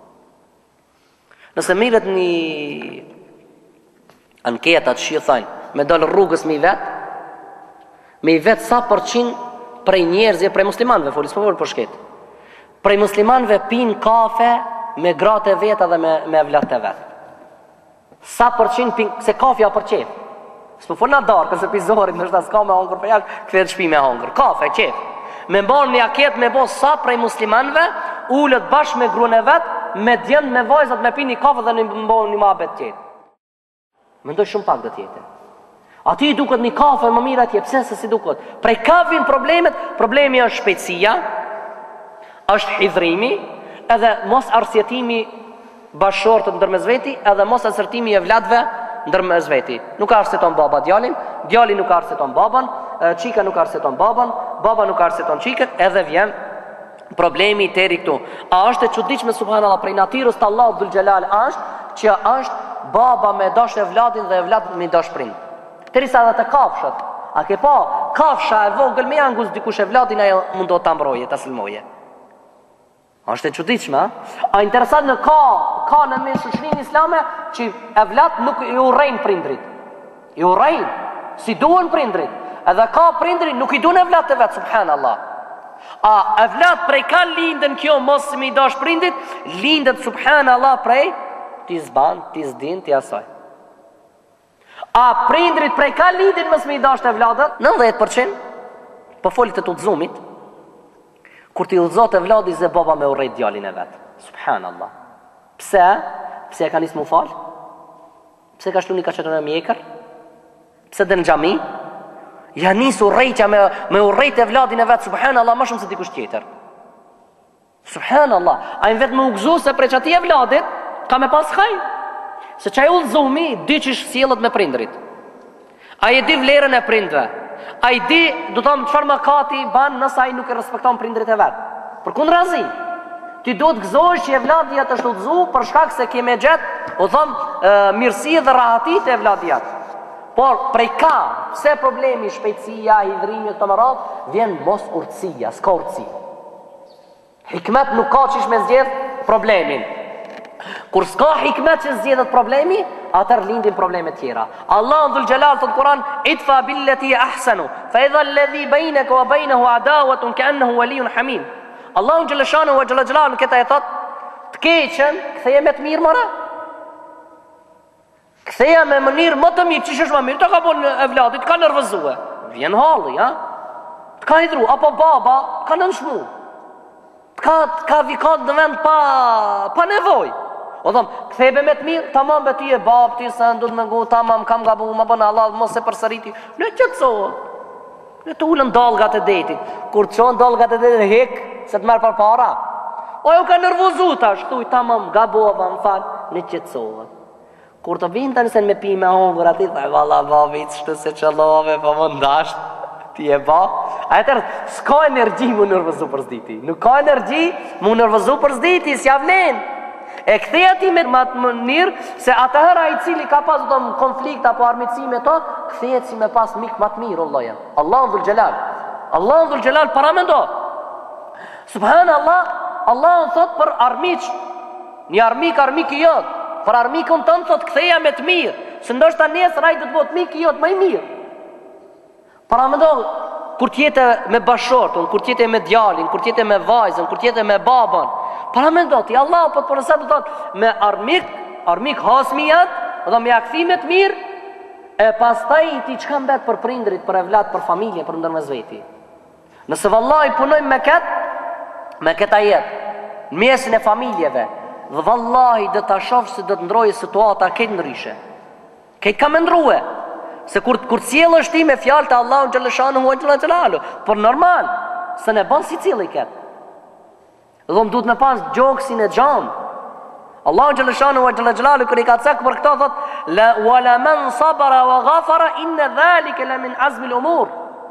Nëse mirët një anketat që i thajnë me dalë rrugës me i vetë, me i vetë sa përqin prej njerëzje, prej muslimanve, folis për për për shket, prej muslimanve pin kafe me gratë e vetë dhe me, me vlat të vetë. Sa përqin pin, se kafja për qef, s'po fol në darë, këse pizorit nështë s'ka me hongër për jashtë, këtë shpi me hongër, kafe, qef. Me mbanë një aket me bo sa prej muslimanve ullët bashkë me gruën e vetë, me djenë, me vajzat, me pi një kafe dhe në mbanë një mabet tjetë. Mendoj shumë pak dhe tjetë. A ti duket një kafe më mirë atje, pse se si duket? Prej kafin problemet, problemi është shpejtësia, është hidhrimi, edhe mos arsjetimi bashkëshortët ndërmes veti, edhe mos arsjetimi e vlatve ndërmes veti. Nuk arseton baba djalin, djali nuk arseton baban, qika nuk arseton baban, baba nuk arseton qikën, edhe vjen problemi i teri këtu. A është e çuditshme subhanallahu prej natyrës të Allahut dhul xhelal është që është baba me dash e vladin dhe e vlad me dash prind. Derisa edhe të kafshët, a ke pa kafsha e vogël me angus dikush e vladin ajo mundot ta mbroje, ta sulmoje. Është e çuditshme, a? A interesant në ka ka në mes shoqërinë islame që e vlat nuk i urrejn prindrit. I urrejn si duan prindrit. Edhe ka prindrit nuk i duan e vlat të vet, subhanallahu. A e vlat prej ka lindën kjo mos me i dash prindit, lindet subhanallahu prej ti zban, ti zdin, ti asaj. A prindrit prej ka lindin mos me i dash të vladët? nëntëdhjetë përqind. Po folit të udhëzumit. Kur ti udhëzot e vladi ze baba me urrejt djalin e vetë. Subhanallah. Pse? Pse e ka nisë mu falë? Pse ka shlu një kaqetën e mjekër? Pse dhe në gjami? Ja nisë urrejtja me, me urrejt e vladin e vetë. Subhanallah, ma shumë se dikush tjetër. Subhanallah. A i vetë me ugzu se prej që ati e vladit ka me pas kaj. Se që a i udhëzumi dy qish sjellët me prindrit. A i di vlerën e prindve. A i di, du të më qëfar më kati ban nësa a i nuk e respekton prindrit e vetë. Për kundë razi, ti do të gëzosh që e vladija të shtudzu për shkak se keme gjetë, o thëmë, mirësi dhe rahatit e vladijat. Por, prej ka, pse problemi, shpejtësia, hidrimi, të më radhë, vjen mos urtësia, s'ka urtësi. Hikmet nuk ka qish me zgjedh problemin. Kur s'ka hikmet që zgjedhet problemi, atër lindin probleme tjera. Allah dhul gjelal të Kur'an, idfa billeti ahsanu, fa idha alladhi bejneke wa bejnehu adawatun ka ennehu walijun hamim. Allah në gjeleshanu wa gjelajlalu këta e thot, të keqen, këtheje me të mirë mëra. Këtheja me mënirë më të mirë, qishë është më mirë, të ka bon e vladit, të ka nërvëzue. Vjen halli, ja? Të ka hidru, apo baba, ka nënshmu. Të ka, të ka vikat në vend pa, pa nevoj. O thëmë, këthebe me të mirë, tamam be ti e bab, ti se ndu të me ngu, tamam, kam gabu, më bëna Allah, mos e përsëriti. Në qëtësohë, në të ullën dalgat e detit. Kur të qonë dalgat e detit, hek, se të merë për para. O jo ka nërvozu ta, shtuj, tamam, gabova, më falë, në qëtësohë. Kur të vinë të nësen me pi me hongër ati, thaj, valla, babit, shtu se qëllove, pa më ndasht, ti e ba. A e tërë, s'ka energji mu nërvëzu për zditi. Nuk ka energji mu nërvëzu për zditi, s'ja vlenë. E këtheja ti me matë mënirë, se atëhëra i cili ka pas të konflikt apo armitësi me to, këtheja si me pas mikë matë mirë, Allah jam. Allah dhul gjelal. Allah dhul gjelal para me ndo. Subhanë Allah, Allah në thot për armiq, një armik, armik i jotë, për armikën të në thot këtheja me të mirë, se ndoshta nesë rajtë të të botë mikë i jotë më i mirë. Para me ndo, kur tjete me bashortën, kur tjete me djalin, kur tjete me vajzën, kur tjete me babën, para me ndo, ti Allah po të përësat të thotë me armik, armik hasmi jatë, dhe me akthime të mirë, e pas taj ti qka mbet për prindrit, për evlat, për familje, për ndërmez veti. Nëse vallaj punojmë me ketë, me këta jetë, në mjesin e familjeve, dhe vallaj dhe ta shofë se dhe të ndrojë situata këtë ndryshe. Këtë ka me ndruhe, se kur, kur cilë është ti me fjallë të Allah në gjeleshanu hua në gjelalu, por normal, se ne banë si cilë i ketë. Dhe më duhet me pas gjokësin e gjamë. Allahu Gjeleshanu wa Gjeleshanu kër i ka cekë për këto thot, wa la men sabara wa ghafara inne dhalike la min azmil umur.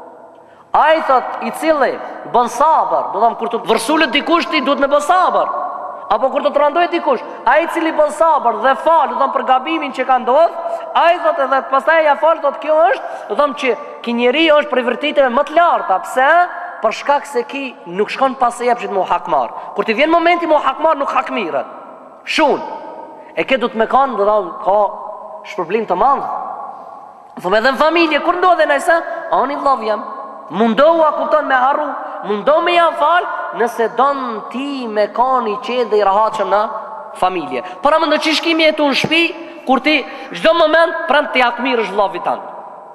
A i thot i cili bën sabër, do dhëmë kur të vërsullet dikush ti duhet me bën sabër. Apo kur të të randojt dikush, a i cili bën sabër dhe falë, do dhëmë për gabimin që ka ndodhë, a i thot edhe pastaj ja falë, thot kjo është, do dhëmë që ki njeri është për i vërtiteve më të larta, pse? Për shkak se ki nuk shkon pas e jepshit mu hakmar. Kur ti vjen momenti mu hakmar nuk hakmiret. Shun. E ke du të me kanë dhe da ka shpërblim të mandhë. Thëm edhe në familje, kur ndodhe nëjse, ani vllav jam. Mundohu a kupton me harru, mundohu me jam falë, nëse donë ti me kanë i qedë dhe i rahatëshëm në familje. Para më në që shkimi e tu në shpi, kur ti gjdo moment prend të hakmirë është vlavit tanë.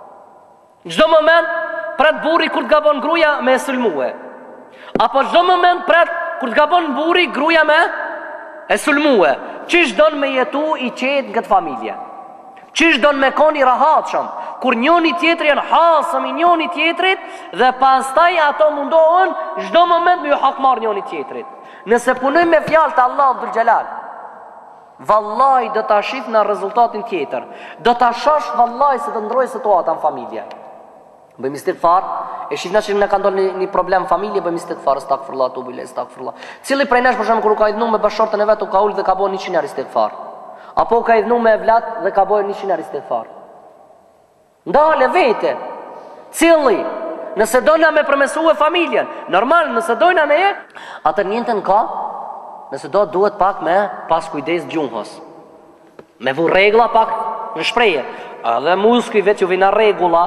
Gjdo moment pret buri kur të gabon gruja me e sulmue. Apo çdo moment pret kur të gabon buri gruja me e sulmue. Qish don me jetu i qetë në këtë familje? Qish don me koni rahatshëm? Kur njoni tjetri janë hasëm i njoni tjetrit dhe pastaj ato mundohen çdo moment me ju hakmar njoni tjetrit. Nëse punojmë me fjalë të Allahut dhul xhelal, vallahi do ta shif në rezultatin tjetër. Do ta shosh vallahi se do ndrojë situata në familje. Bëjmë istighfar, e shihna që ne ka ndonjë një, një problem familje, bëjmë istighfar, astaghfirullah, tubu ilej, astaghfirullah. Cili prej nesh për shembull kur u ka idhnu me bashortën e vet, u ka ul dhe ka bën njëqind herë istighfar. Apo u ka idhnu me evlat dhe ka bën njëqind herë istighfar. Ndale vete. Cili, nëse dojna me përmesue familjen, normal, nëse dojna me e, atë njëntën ka, nëse do duhet pak me pas kujdes gjuhës. Me vu regla pak në shpreje. Edhe muskri vetë ju vina regula,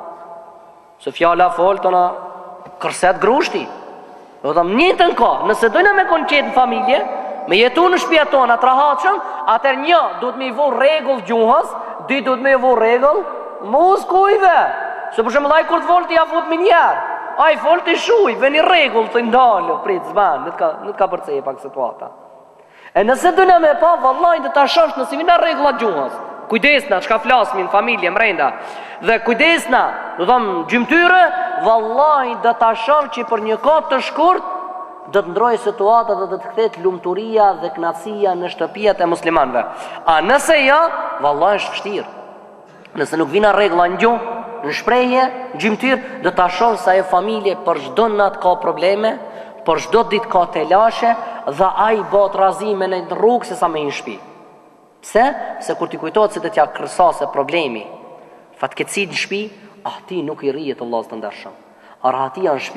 se fjala fol të në kërset grushti. Do të më njëtën ka, nëse dojna me konë qetë në familje, me jetu në shpia tonë atë rahatëshëm, atër një duhet me i vu regull gjuhës, dy duhet me i vu regull muskujve. Se për shumë laj kur të volë të ja fut me njerë, a i fol të shuj, ve një regull të ndalë, pritë zbanë, në të ka përceje pak situata. E nëse dojna me pa, vallajnë të ta shosh nësi vina regullat gjuhës. Kujdesna, çka flasmi në familje mrenda. Dhe kujdesna, do thëmë gjymtyre, vallahi do ta shoh që për një kohë të shkurt do të ndrojë situata dhe do të kthehet lumturia dhe kënaqësia në shtëpiat e muslimanëve. A nëse jo, vallahi është vështirë. Nëse nuk vina rregulla në gjuhë, në shprehje, gjymtyr, do ta shoh se ajo familje për çdo natë ka probleme, për çdo ditë ka telashe dhe ai bëhet razime në rrugë se sa më në shtëpi. Pse? Se kur ti kujtohet se të t'ja kërësase problemi, fatkeqësi në shtëpi, ah ti nuk i rrihet Allahut të ndershëm. A rahatia në shtëpi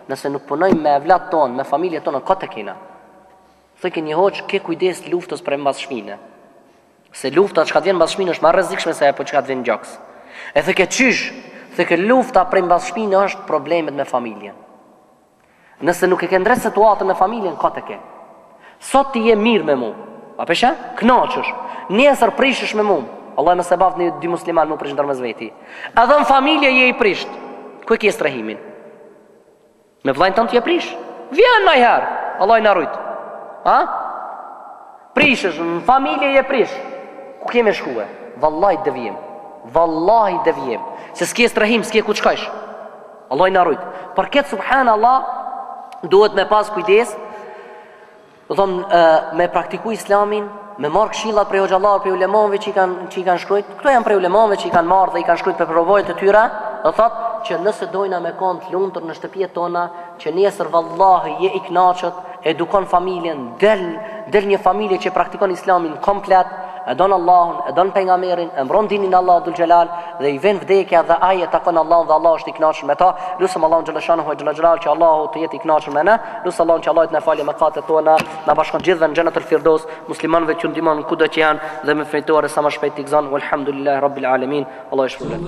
nëse nuk punojmë me evlat tonë, me familje tonë, këtë kena. Thëke një hoqë, ke kujdes luftës për e mbas shmine. Se lufta që ka të vjen mbas shmine është ma rrezikshme se apo që ka të vjen gjaks. E thëke qysh, thëke lufta për e mbas shmine është problemet me familjen. Nëse nuk e ke ndre situatën me familjen, këtë ke. Sot ti je mirë me mu, a pesha? Knaqësh, nesër prishësh me mu. Allah më se bafë një dy musliman mu prish në dërmez veti. Edhe në familje je i prisht. Ku e kje strehimin? Me vlajnë tënë t'je prish? Vjen ma i herë, Allah i në rujtë. Ha? Prishësh, në familje je prish. Ku keme shkue? Vallaj devjem. Vallaj devjem. Se s'kje strehim, s'kje ku qkajsh. Allah i në rujtë. Për këtë subhanë Allah, duhet me pas kujdes, thom, me praktiku islamin, me marrë këshillat prej hoxhallarëve, prej ulemonëve që i kanë që i kanë shkruajt. Këto janë prej ulemonëve që i kanë marrë dhe i kanë shkruajt për provojat e tyre. Do thotë që nëse dojna me kon të lumtur në shtëpijet tona, që nesër vallahi je i kënaqur, edukon familjen, del del një familje që praktikon islamin komplet, e don Allahun, e don pejgamberin, e mbron dinin Allah Dhul Jalal dhe i vjen vdekja dhe ai e takon Allahun dhe Allah është i kënaqur me ta. Lutem Allahun xhaleshanu ve xhalal që Allahu të jetë i kënaqur me ne. Lutem Allahun që Allah të na falë mëkatet tona, na bashkon gjithëve në xhenetul firdaus, muslimanëve që ndihmon kudo që janë dhe me fitore sa më shpejt të gëzon. Walhamdulillah rabbil alamin. Allah i shpëlbet.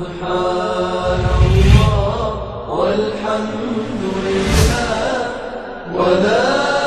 Subhanallah walhamdulillah wala